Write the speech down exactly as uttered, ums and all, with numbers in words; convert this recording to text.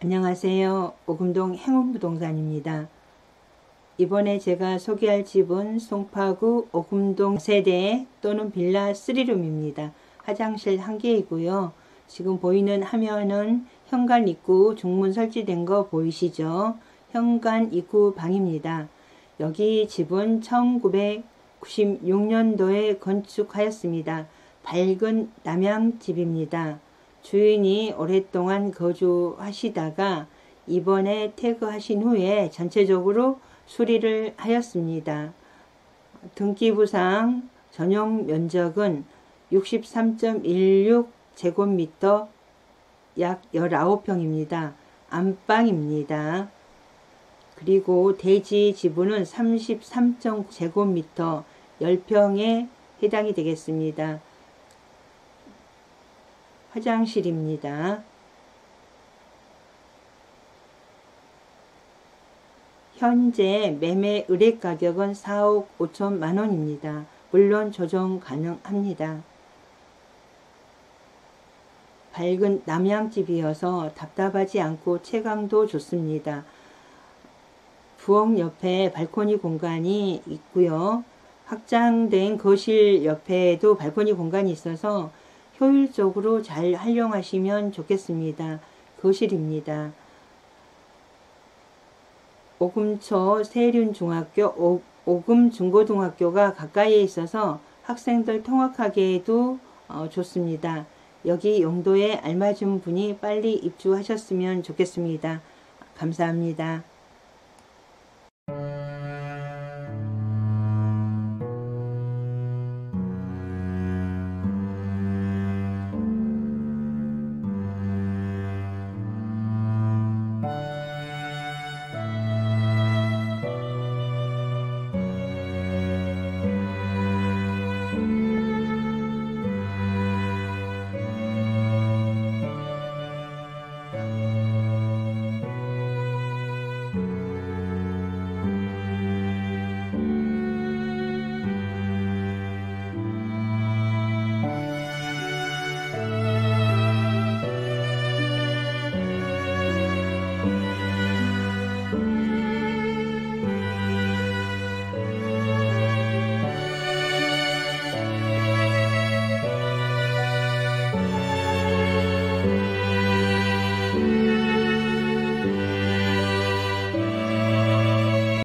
안녕하세요. 오금동 행운부동산입니다. 이번에 제가 소개할 집은 송파구 오금동 세대 또는 빌라 쓰리룸입니다. 화장실 한 개이고요. 지금 보이는 화면은 현관 입구 중문 설치된 거 보이시죠? 현관 입구 방입니다. 여기 집은 천구백구십육 년도에 건축하였습니다. 밝은 남향집입니다. 주인이 오랫동안 거주하시다가 이번에 퇴거하신 후에 전체적으로 수리를 하였습니다. 등기부상 전용 면적은 육십삼 점 일육 제곱미터 약 십구 평입니다. 안방입니다. 그리고 대지 지분은 삼십삼 점 제곱미터 십 평에 해당이 되겠습니다. 화장실입니다. 현재 매매 의뢰 가격은 사억 오천만 원입니다. 물론 조정 가능합니다. 밝은 남향집이어서 답답하지 않고 채광도 좋습니다. 부엌 옆에 발코니 공간이 있고요. 확장된 거실 옆에도 발코니 공간이 있어서 효율적으로 잘 활용하시면 좋겠습니다. 거실입니다. 오금초 세륜중학교, 오금중고등학교가 가까이에 있어서 학생들 통학하기에도 어, 좋습니다. 여기 용도에 알맞은 분이 빨리 입주하셨으면 좋겠습니다. 감사합니다.